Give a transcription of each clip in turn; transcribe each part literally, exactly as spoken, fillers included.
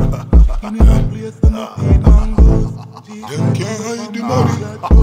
In a place to no feed mangoes. Them can't hide the money.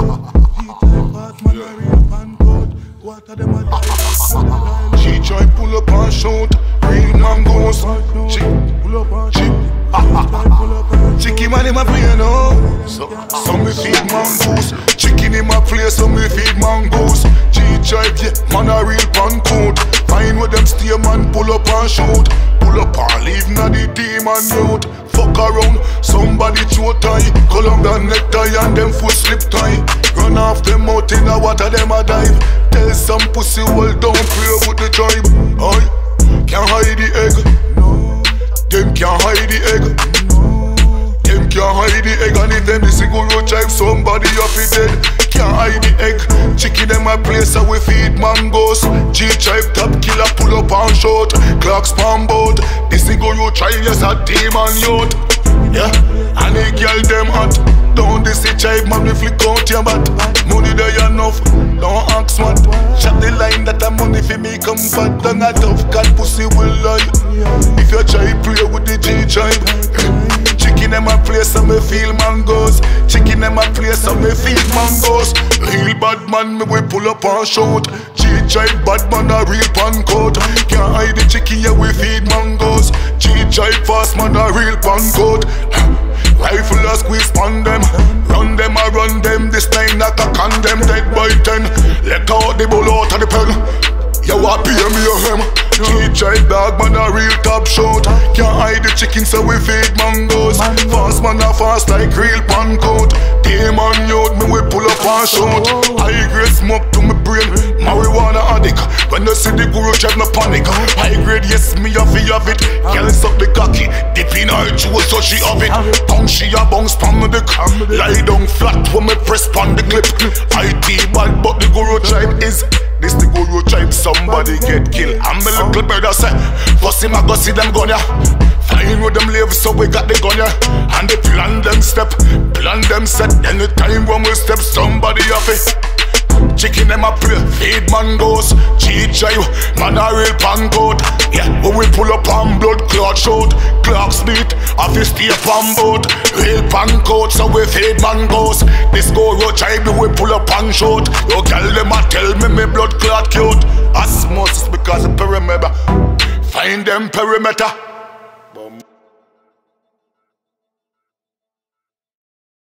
G-type fast man a real fan code. Water them a die. She try pull up and shout, real mangoes. Chick, Pull up and chick, pull up and chicky man in my play now. So, so me feed mangoes. Chicken in my place, so me feed mangoes. G-type, yeah, man a real fan code. Find where them stay, man, pull up and shout. Pull up and leave na the demon youth. Fuck around, somebody throat tie. Columbia necktie and them foot slip tie. Run off them out in the water, them a dive. Tell some pussy, well, don't play with the tribe. Aye, can't hide the egg. no, Them can't hide the egg. no. Them can't hide the egg. And if them is a guru tribe, somebody off it dead. Can't hide the egg. Chicken them a place so we feed mangoes. G-tribe top killer pull up and shout. Clocks pan boat. This is guru tribe, yes a demon youth. Yeah, and the girl them hot. Don't this a tribe man we flick out your butt. Money there enough, don't ask what. Shut the line that the money for me come fat. Don't a tough cat pussy will lie. If you try play with the G-tribe. Chicken them a place so me feel mangoes. Chicken them a place so me feel mangoes. Real bad man me we pull up and shout. G-tribe bad man a real pan coat. Can't hide the chicken yeah we feed mangoes. G-tribe fast man a real pan coat. Rifle a squeeze on them. Run them a run them. This time not a condemn. Dead by ten. Let out the bull out of the pen. You want pay me a hem. G-tribe dog man a real top shot. Can't hide the chicken so we feed mangoes. Fast man a fast like real pan coat. Demon youth me we pull up and shout. High grade smoke to me brain. Marijuana addict. When you see the guru tribe no panic. High grade yes me a fi have it. Girl suck the cocky. Dip in her juice so she have it. Tongue she a bounce pan me the crap. Lie down flat when me press pan the clip. I T bad but the guru tribe is. This the guru tribe, somebody get killed. I'm a little brother say, first him I go see them gun ya. Find where them live, so we got the gun ya. And they plan them step, plan them set. Anytime when we step, somebody off it. Chicken them a play, feed mangoes. G-tribe, man a real pan coat. Yeah, when we pull up on blood clot shout. Clocks beat, off his stay pan boat. Real pan coat, so we feed mangoes. This guru tribe, we pull up and shout. Yo girl them a tell me me blood clot cute. Osmosis because of perimeter. Find them perimeter.